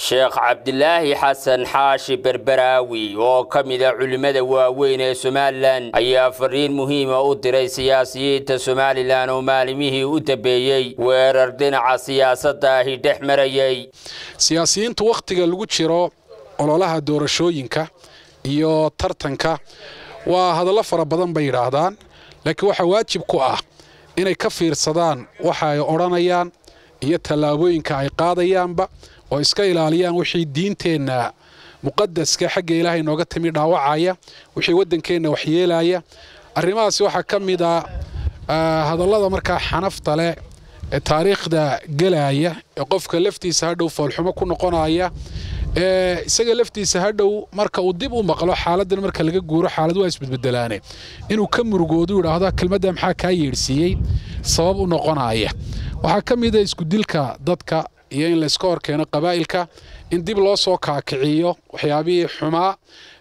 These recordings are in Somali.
sheekh Cabdilaahi Xasan Xaashi Berberaawi oo kamida culimada waaweyn ee Soomaaliland ayaa fariin muhiim ah u diray siyaasiyiinta Soomaaliland oo maalimihii u dambeeyay weerar dhinaca siyaasadda ah dhex marayay siyaasiyiintu waqtiga lagu jiro ololaha doorashooyinka iyo tartanka waa hadallo fara badan bay yiraahdaan laakiin waxa waajib ku ah inay ka fiirsadaan waxa ay oranayaan iyo talaabooyinka ay qaadayaanba oo iska ilaaliyaan wixii diinteena muqaddaska xagga Ilaahay nooga timi dhaawacaya wixii wadankeena wax yeelaya arrimahaas waxa kamid ah hadallada marka xanafta leh ee taariikhda galaya ee qofka laftiisa hadhow foolxumo ku noqonaya isaga laftiisa hadhow marka uu dib u maqlo xaaladan marka laga guuro xaalad waa isbedbedelaane inuu ka murugoodo yiraahdo kelmadda maxaa ka yeersiiyay sabab u noqonaya waxa kamid ah isku dilka dadka iyo in la iska horkeeno qabaa'ilka in dib loo soo kaakiciyo waxyaabihii xumaa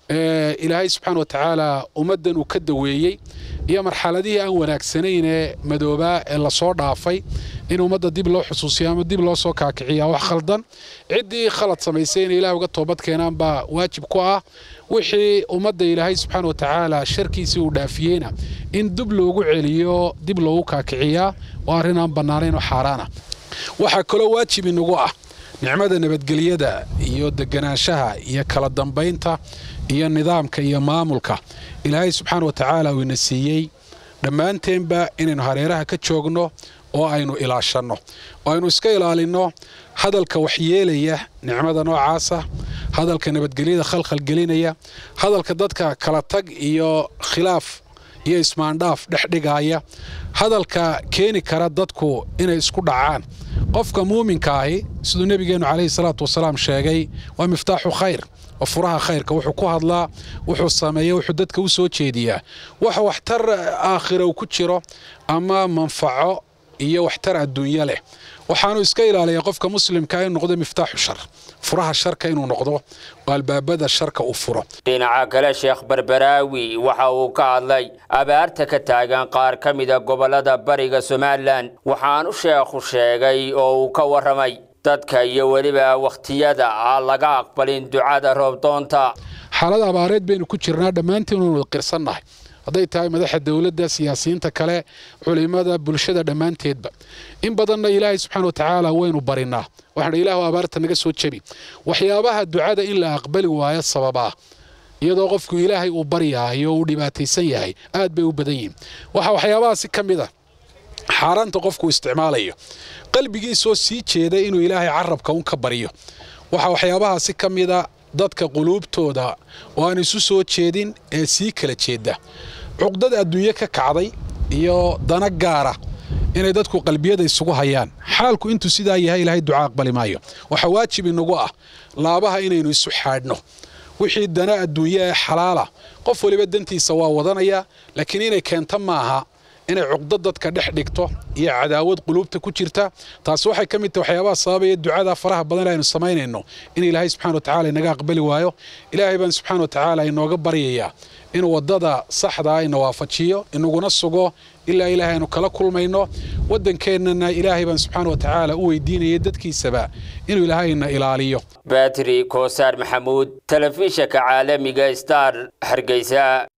Ilaahay subhanahu wa ta'ala ummadan uu ka daweeyay iyo marxaladii aan wanaagsanayn ee madooba ee la soo dhaafay in ummadda dib loo xusuusiyo ama dib loo soo kaakiciyo wax khaldan cidii khalad samaysay in Ilaahay uga toobad keenaan ba waajib ku ah wixii ummadda Ilaahay subhanahu wa ta'ala sharkiisa uu dhaafiyayna in dib loogu celiyo dib loogu kaakiciyo waa arrin aan banaanayn oo xaraana waxa kale waajib inagu ah nicmada nabadgelyada iyo deganaanshaha iyo kala dambeynta iyo nidaamka iyo maamulka Ilaahay subhanahu wa ta'ala uu nasiiyay dhamaanteenba inaynu hareeraha ka joogno oo aynu ilaashano oo aynu iska ilaalino hadalka wax yeelaya nicmada noocaasa hadalka nabadgelyada khalkhal gelinaya hadalka dadka kala tag iyo khilaaf iyo ismaandhaaf dhexdhigaya hadalka keeni kara dadku inay isku dhacaan qofka muuminka ah sidoo nabigeenu kaleey salaatu wasalaam sheegay waa miftaaxu khayr وفرها خير كوحو كهضلا وحو الصامية وحو دادك وسو جيديا وحو احتر آخره وكتشره أما منفعه إيا واحتر الدنيا له وحانو اسكايل على يقف كمسلم كاين نقضي مفتاح الشر فرها الشر كاينو نقضه والباب بدا الشر كأفره دين عاقل شيخ بربراوي وحاو كالي أبارتك تاغان قار كميدا قبلة بريغ سومالان وحانو شيخ الشيغي أو كورمي dadka iyo waliba waqtiyada laga aqbalin ducada roobdoonta xaalada abaareed baynu ku jirnaa dhamaantiin oo qirsanahay haday tahay madaxda dawladda siyaasiyiinta kale culimada bulshada dhamaanteedba in badanna Ilaahay subhanahu wa ta'ala waynu barinaa waxaan Ilaahay abaarta naga soo jabi waxyaabaha ducada in la aqbali waayo sababa iyadoo qofku Ilaahay uu bariyaayo uu dhibaataysan yahay aad bay u badan yihiin waxyaabahaasi kamid ah xaaraanta qofku isticmaalayo qalbigiisa sii jeeday inuu Ilaahay carabka uu ka bariyo waxyaabahaasi kamida dadka quluubtooda oo aan isu soo jeedin ee sii kala jeeda cuqdada adduunyo ka kacday iyo dana gaara inay dadku qalbiyada isugu hayaan xaalku intuu sidaa yahay Ilaahay ducaa aqbali maayo waxa waajib inagu ah laabaha inaynu isu xaadno wixii dana adduunyo ee xalaala qof waliba dantiisa waa wadanaya laakiin inay keento maaha inay cuqdad dadka dhex dhigto iyo cadaawad quluubta ku jirta taas waxay kamid tahay waxyaabaha sababaya ducada faraha badan aynu sameeynayno in Ilaahay subhanahu wa ta'ala inaga aqbali waayo Ilaahay baan subhanahu wa ta'ala inooga baryaya in wadada saxda ah inoo waafajiyo inaguna sugo ilaa Ilaahay aanu kala kulmayno wadankeennana Ilaahay baan subhanahu wa ta'ala u weydiinayay dadkiisaba inuu Ilaahayna ilaaliyo Batri Koosar Maxamuud telefishinka caalamiga Star Hargeysa